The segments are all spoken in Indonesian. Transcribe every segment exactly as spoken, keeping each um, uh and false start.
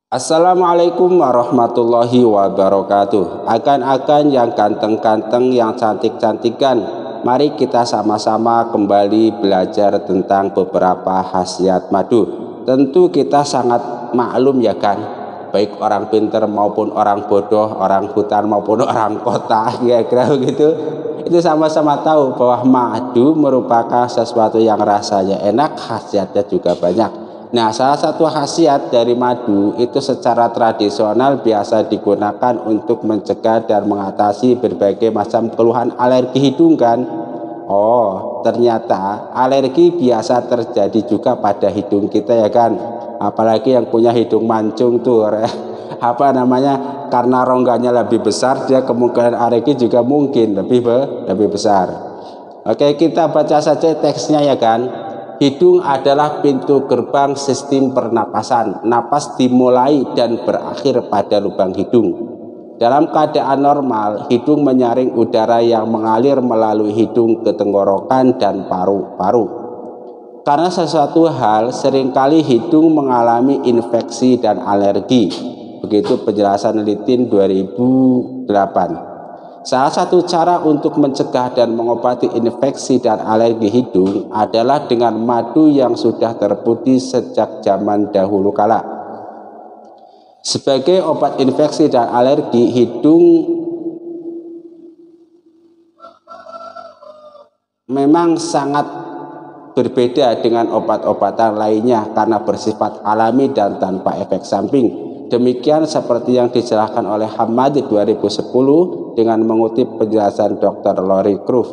Assalamualaikum warahmatullahi wabarakatuh. Akan-akan yang ganteng-ganteng, yang cantik-cantikan, mari kita sama-sama kembali belajar tentang beberapa khasiat madu. Tentu kita sangat maklum ya kan, baik orang pinter maupun orang bodoh, orang hutan maupun orang kota, kira-kira begitu, itu sama-sama tahu bahwa madu merupakan sesuatu yang rasanya enak, khasiatnya juga banyak. Nah, salah satu khasiat dari madu itu secara tradisional biasa digunakan untuk mencegah dan mengatasi berbagai macam keluhan alergi hidung kan. Oh, ternyata alergi biasa terjadi juga pada hidung kita ya kan. Apalagi yang punya hidung mancung tuh, apa namanya, karena rongganya lebih besar, dia kemungkinan alergi juga mungkin lebih lebih besar. Oke, kita baca saja teksnya ya kan. Hidung adalah pintu gerbang sistem pernapasan. Napas dimulai dan berakhir pada lubang hidung. Dalam keadaan normal, hidung menyaring udara yang mengalir melalui hidung ke tenggorokan dan paru-paru. Karena sesuatu hal, seringkali hidung mengalami infeksi dan alergi. Begitu penjelasan Litin dua ribu delapan. Salah satu cara untuk mencegah dan mengobati infeksi dan alergi hidung adalah dengan madu yang sudah terputih sejak zaman dahulu kala. Sebagai obat infeksi dan alergi hidung memang sangat berbeda dengan obat-obatan lainnya karena bersifat alami dan tanpa efek samping. Demikian seperti yang dijelaskan oleh Hamad dua ribu sepuluh dengan mengutip penjelasan dokter Lori Croft.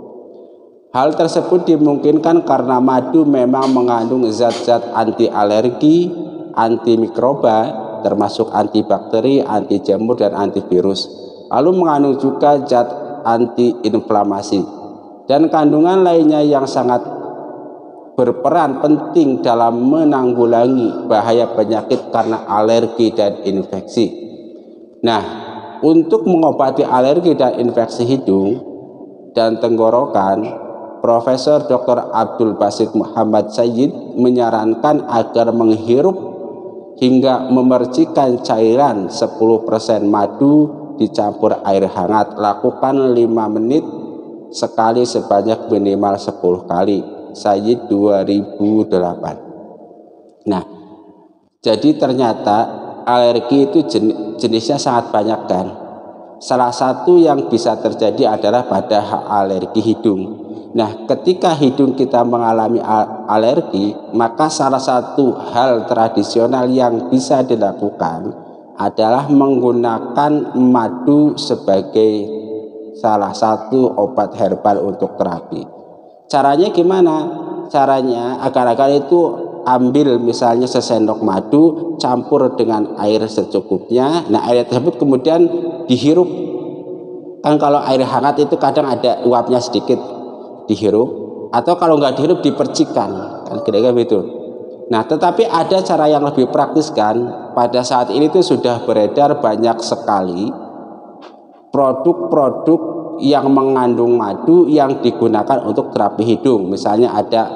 Hal tersebut dimungkinkan karena madu memang mengandung zat-zat anti alergi, anti mikroba, termasuk antibakteri, anti jamur, dan antivirus. Lalu mengandung juga zat anti inflamasi dan kandungan lainnya yang sangat berperan penting dalam menanggulangi bahaya penyakit karena alergi dan infeksi. Nah, untuk mengobati alergi dan infeksi hidung dan tenggorokan, Profesor Doktor Abdul Basit Muhammad Sayyid menyarankan agar menghirup hingga memercikan cairan sepuluh persen madu dicampur air hangat. Lakukan lima menit sekali sebanyak minimal sepuluh kali. Sayyid dua ribu delapan. Nah, jadi ternyata alergi itu jenis, jenisnya sangat banyak kan. Salah satu yang bisa terjadi adalah pada alergi hidung. Nah, ketika hidung kita mengalami alergi, maka salah satu hal tradisional yang bisa dilakukan adalah menggunakan madu sebagai salah satu obat herbal untuk terapi. Caranya gimana? Caranya agar-agar itu ambil misalnya sesendok madu, campur dengan air secukupnya. Nah, air tersebut kemudian dihirup. Kan kalau air hangat itu kadang ada uapnya sedikit, dihirup. Atau kalau nggak dihirup dipercikan, kan kira-kira begitu. Nah, tetapi ada cara yang lebih praktis kan. Pada saat ini tuh sudah beredar banyak sekali produk-produk yang mengandung madu yang digunakan untuk terapi hidung. Misalnya ada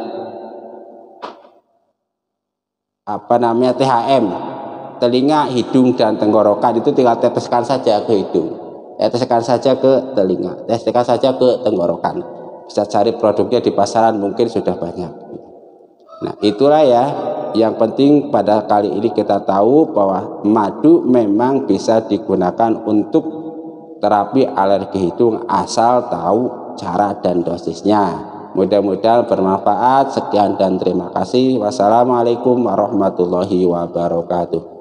apa namanya T H M, telinga, hidung, dan tenggorokan. Itu tinggal teteskan saja ke hidung, teteskan saja ke telinga, teteskan saja ke tenggorokan. Bisa cari produknya di pasaran, mungkin sudah banyak. Nah, itulah ya, yang penting pada kali ini kita tahu bahwa madu memang bisa digunakan untuk terapi alergi hidung asal tahu cara dan dosisnya. Mudah-mudahan bermanfaat. Sekian dan terima kasih. Wassalamualaikum warahmatullahi wabarakatuh.